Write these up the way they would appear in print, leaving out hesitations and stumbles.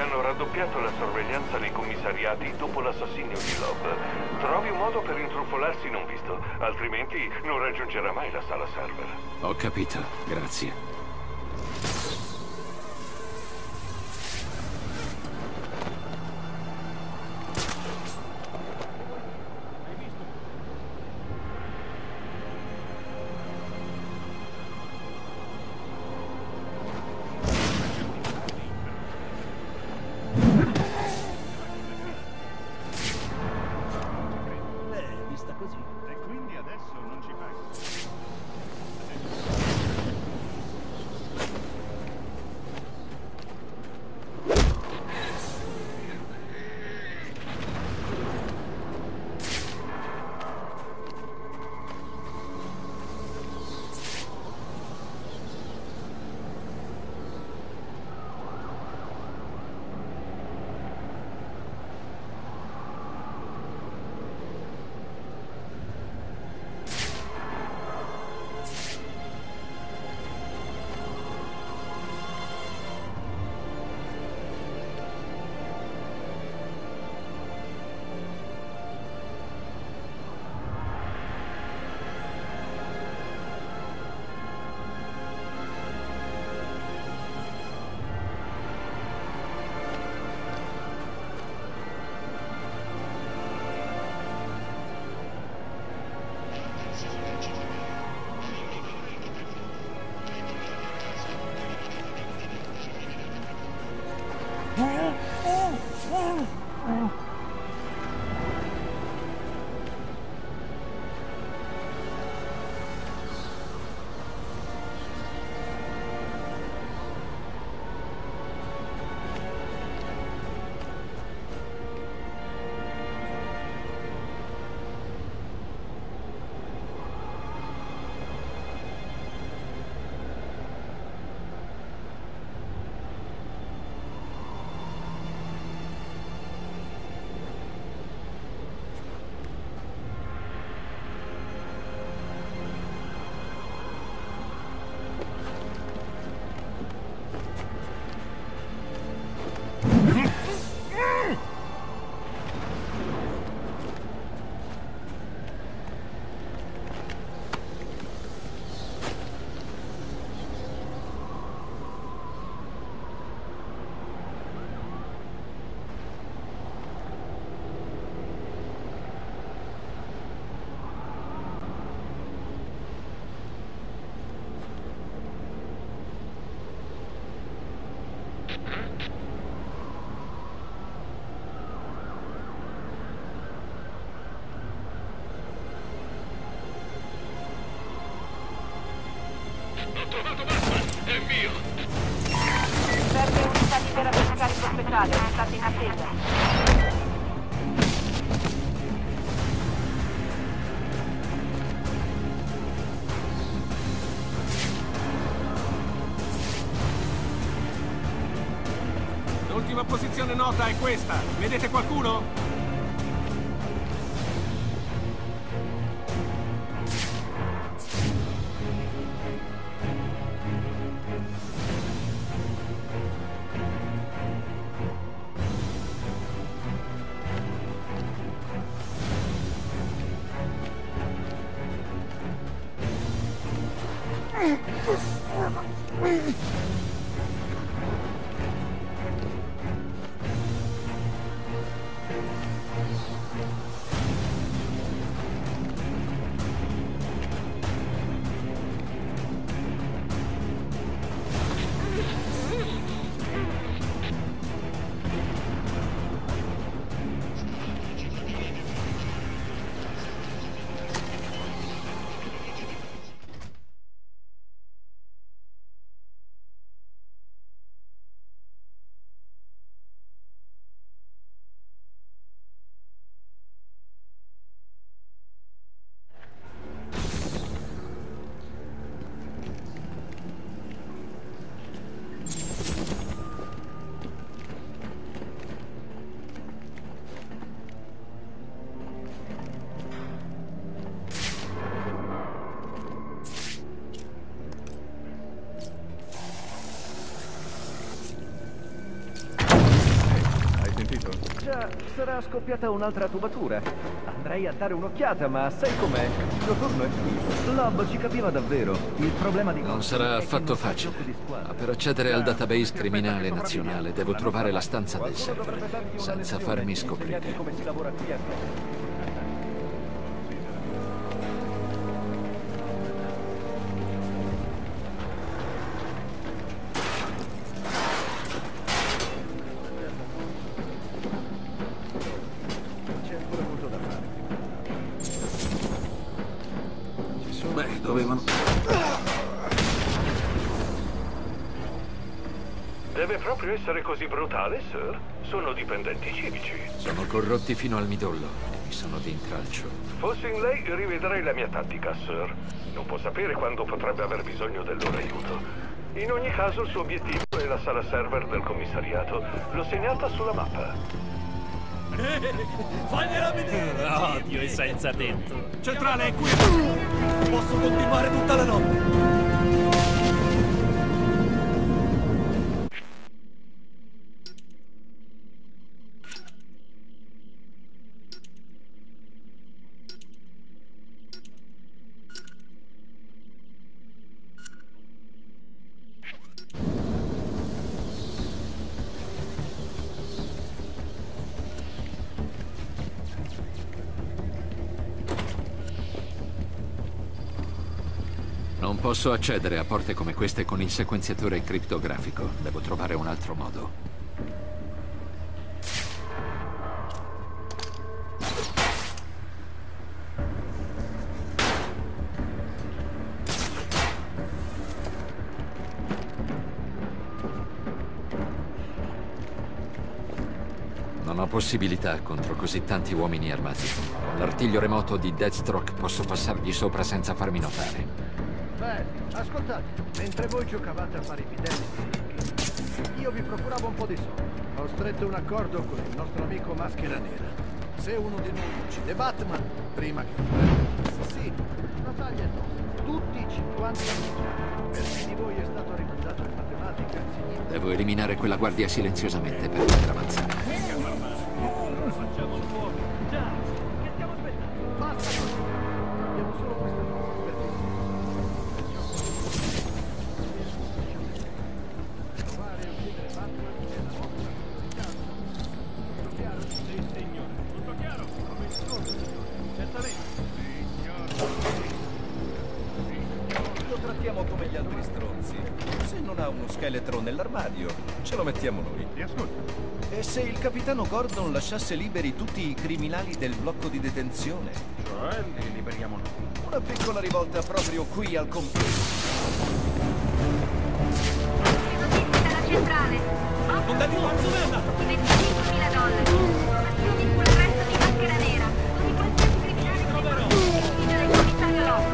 hanno raddoppiato la sorveglianza nei commissariati dopo l'assassinio di Love. Trovi un modo per intrufolarsi non visto, altrimenti non raggiungerà mai la sala server. Ho capito, grazie. Ho trovato Batman! È mio! Serve unità libera per scarico speciale, state in attesa. L'ultima posizione nota è questa. Vedete qualcuno? Sarà scoppiata un'altra tubatura. Andrei a dare un'occhiata, ma sai com'è? Il mio turno è finito. Lob ci capiva davvero. Il problema di Non sarà affatto facile, ma per accedere al database criminale nazionale devo trovare la stanza del server, senza farmi scoprire. Come si lavora qui a casa. Beh, dovevano... Deve proprio essere così brutale, sir? Sono dipendenti civici. Sono corrotti fino al midollo e mi sono di intralcio. Fossi in lei, rivedrei la mia tattica, sir. Non può sapere quando potrebbe aver bisogno del loro aiuto. In ogni caso, il suo obiettivo è la sala server del commissariato. L'ho segnata sulla mappa. Fagliela vedere! Odio e senza tetto. Centrale è qui! Posso continuare tutta la notte. Non posso accedere a porte come queste con il sequenziatore criptografico. Devo trovare un altro modo. Non ho possibilità contro così tanti uomini armati. Con l'artiglio remoto di Deathstroke posso passargli sopra senza farmi notare. Beh, ascoltate, mentre voi giocavate a fare i bidelli, io vi procuravo un po' di soldi. Ho stretto un accordo con il nostro amico Maschera Nera. Se uno di noi uccide Batman, prima che l'assassino, la taglia è nostra. Tutti 50 milioni. Per chi di voi è stato rimandato in matematica, significa... Devo eliminare quella guardia silenziosamente per poter avanzare. Facciamo il fuoco. Già, che stiamo aspettando? Basta così. Abbiamo solo questa notte per trovare e uccidere Batman è la nostra priorità. Tutto chiaro? Sì, signore. Tutto chiaro? Come il solo, signore. Certamente. Lo trattiamo come gli altri stronzi. Se non ha uno scheletro nell'armadio, ce lo mettiamo noi. Ti ascolto. E se il capitano Gordon lasciasse liberi tutti i criminali del blocco di detenzione? Cioè, li liberiamo noi. Una piccola rivolta proprio qui al complesso. Notizie dalla centrale. Non devi fare dove è andato? $25.000. Informazioni sul resto di Maschera Nera. Ogni qualsiasi criminale troverò. ufficio del commissario Locke.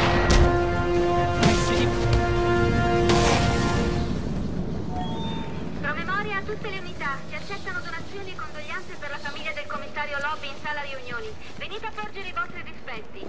Promemoria a tutte le unità. Si accettano donazioni e condoglianze per la famiglia del commissario Lobby in sala riunioni. Venite a porgere i vostri dispetti.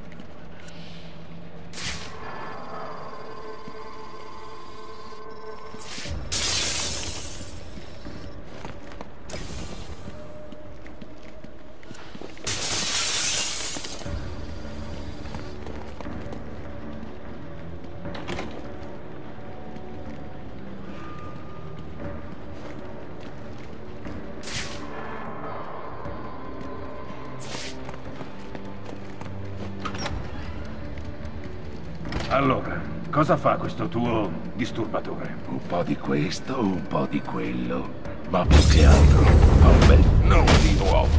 Allora, cosa fa questo tuo disturbatore? Un po' di questo, un po' di quello, ma più che altro fa un bel non di nuovo.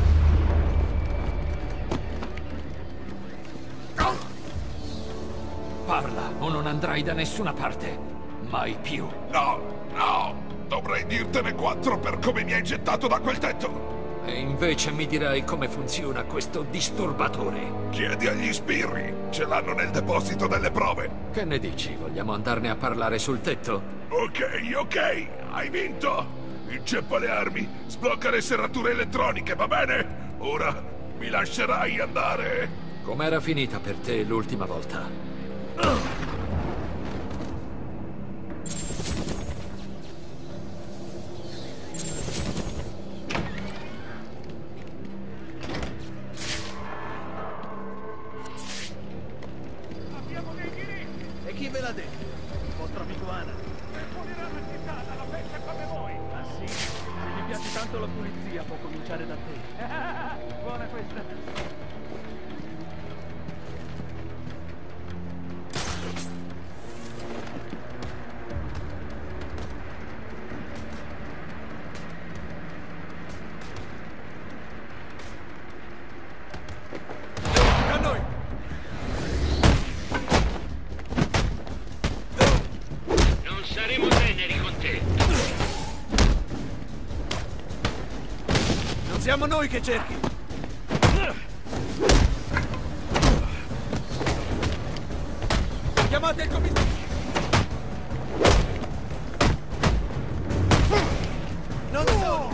Parla o non andrai da nessuna parte. Mai più. No, no, dovrei dirtene 4 per come mi hai gettato da quel tetto. E invece mi dirai come funziona questo disturbatore. Chiedi agli sbirri, ce l'hanno nel deposito delle prove. Che ne dici? Vogliamo andarne a parlare sul tetto? Ok, hai vinto. Inceppa le armi, sblocca le serrature elettroniche, va bene? Ora mi lascerai andare. Com'era finita per te l'ultima volta? l'ha detto? Il vostro amico Ana. Pulirà la città dalla pesce come voi. Ah sì? Se gli piace tanto la pulizia può cominciare da te. Buona questa. Siamo noi che cerchi! Chiamate il commissario! Non sono!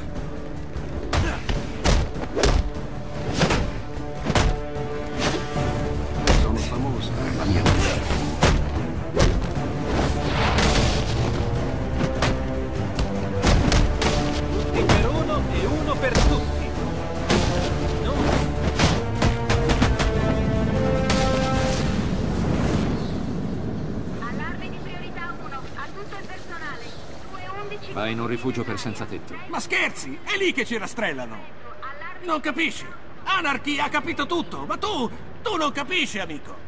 Sono famosa, la mia vita. Tutti per uno e uno per tutti. Allarme di priorità 1 a tutto il personale. 211. Vai in un rifugio per senza tetto. Ma scherzi? È lì che ci rastrellano. Non capisci? Anarchy ha capito tutto, ma tu non capisci, amico.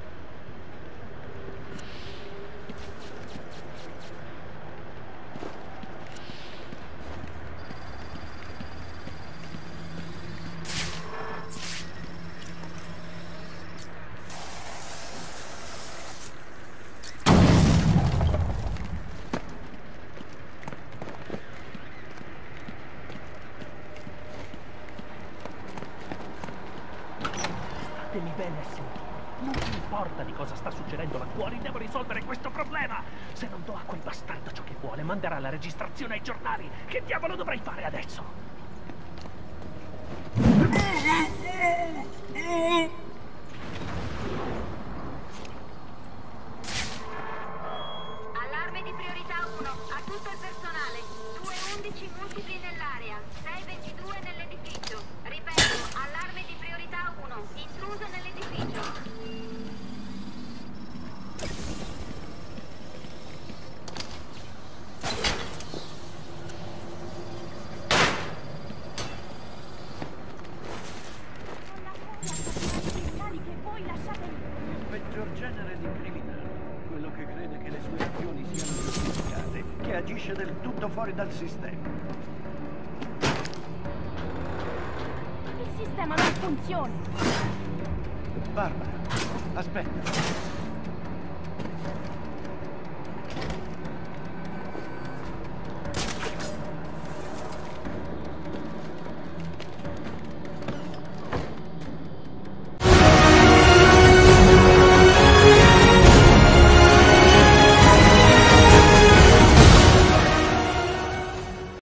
Statemi bene a sentire. Non mi importa di cosa sta succedendo là fuori, devo risolvere questo problema. Se non do a quel bastardo ciò che vuole, manderà la registrazione ai giornali. Che diavolo dovrei fare adesso? Allarme di priorità 1 a tutto il personale. 211 multipli nell'area. 622 nell'edificio. Ripeto, allarme di priorità 1. Intruso nell'edificio. Il peggior genere di criminale. Quello che crede che le sue azioni siano giustificate, che agisce del tutto fuori dal sistema. Il sistema non funziona. Barbara, aspetta.